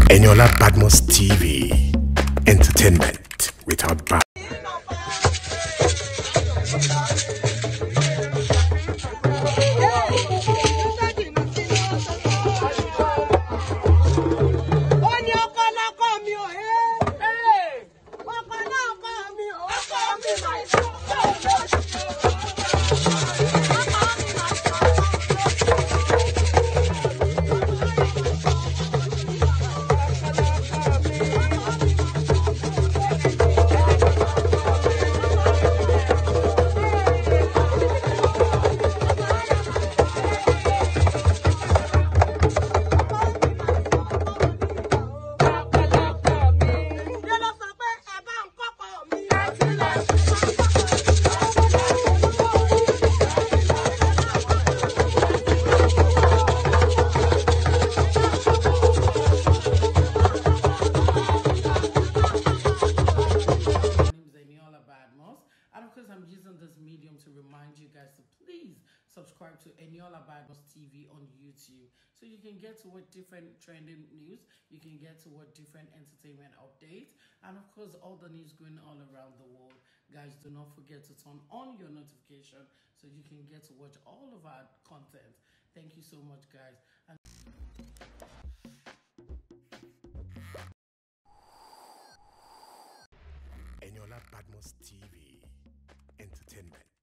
Eniola Badmus TV. Entertainment without bounds. And of course, I'm using this medium to remind you guys to please subscribe to Eniola Badmus TV on YouTube, so you can get to what different trending news, you can get to what different entertainment updates, and of course, all the news going all around the world. Guys, do not forget to turn on your notification so you can get to watch all of our content. Thank you so much, guys. And Eniola Badmus TV. Entertainment